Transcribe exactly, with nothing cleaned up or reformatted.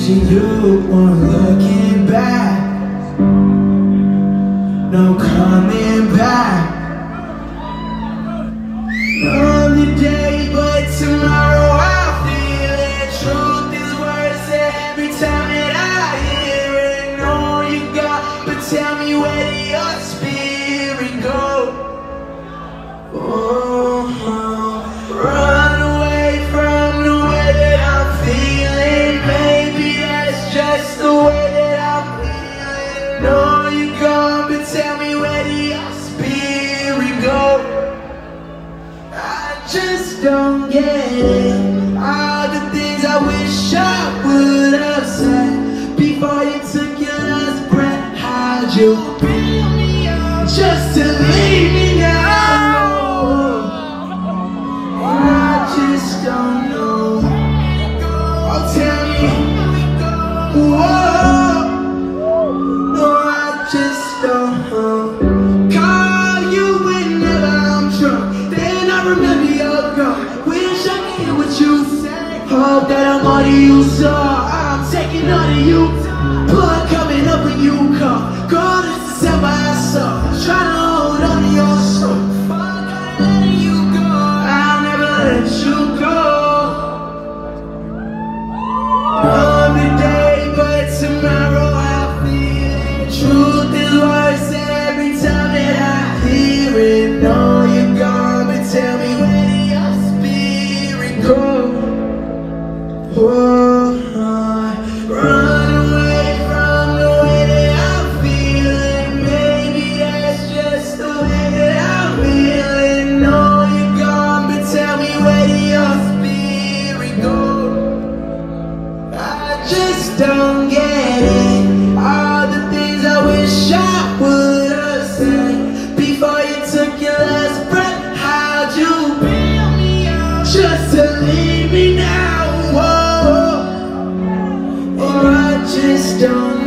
Wishing you weren't looking back, no coming back. Another day, but tomorrow I feel it. Truth is worse every time that I hear it. Know you got, but tell me, where did your spirit go? Oh, run away from the way that I'm feeling. Maybe that's just the way that I'm feeling. Know you gone, but tell me, where did your spirit go? I just don't get it. All the things I wish I would have said before you took your last breath. How'd you build me up just to leave me now? And I just don't know. Oh, tell me, whoa. No, I just don't know. Call you whenever I'm drunk, then I remember you're gone. Wish I could hear what you say. Hope that I'm all that you saw. I'm taking all of you. Blood coming up when you come. Girl, this is how I saw. Trying to hold on to your soul. Fuck, I'm letting you go. I'll never let you go. Another day, but tomorrow I feel it. Truth is worse every time that I hear it. Know you're gone, but tell me, where did your spirit go? Oh, I run away from the way that I'm feeling. Maybe that's just the way that I'm feeling. Know you're gone, but tell me, where did your spirit go? I just don't get it. All the things I wish I would have said before you took your last breath. How'd you build me up just to leave me now? Whoa. Or I just don't